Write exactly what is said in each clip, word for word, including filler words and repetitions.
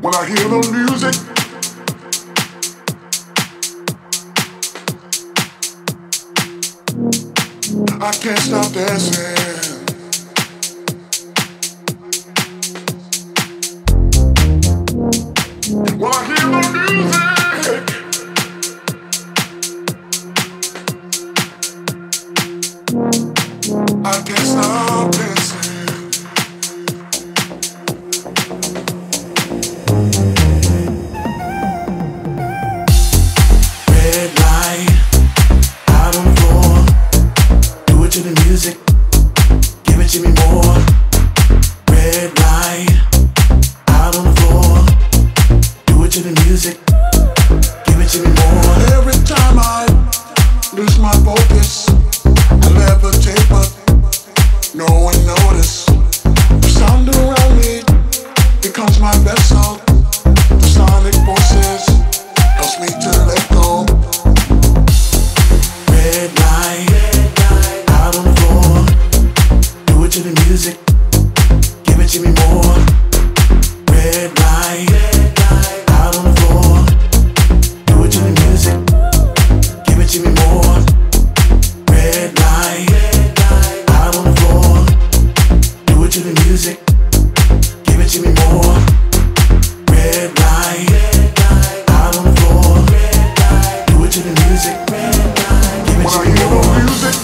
When I hear the music, I can't stop dancing. When I hear the music, I can't stop dancing. Red light out on the floor. Do it to the music. Give it to me more. Red light out on the floor. Do it to the music. Give it to me more. Every time I lose my focus, I levitate, but no one notice. The sound around me becomes my vessel. The sonic forces helps me to let go. Red light out on the floor. Do it to the music. Give it to me more. Red light out on the floor. Do it to the music. Give it to me more. Red light out on the floor. Do it to the music. Give it to me more. Red light out on the floor. Do it to the music. Give it to me more. Music.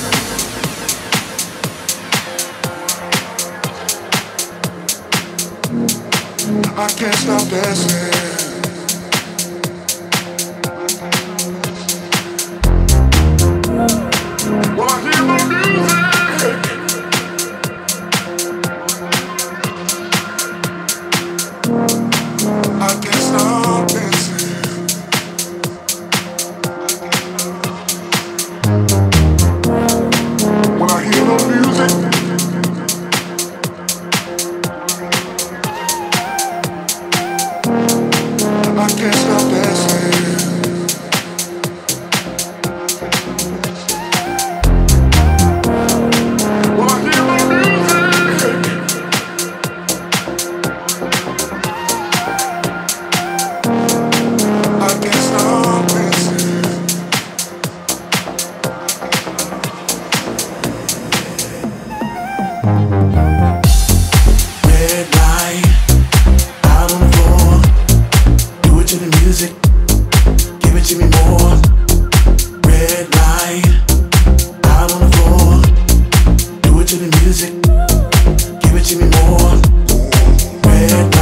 I can't stop dancing. When I hear the music, I can't stop dancing. When I hear the music, I can't stop dancing. When I hear the music, I can't stop dancing. Red light out on the floor. Do it to the music. Give it to me more. Red light out on the floor. Do it to the music. Give it to me more. Red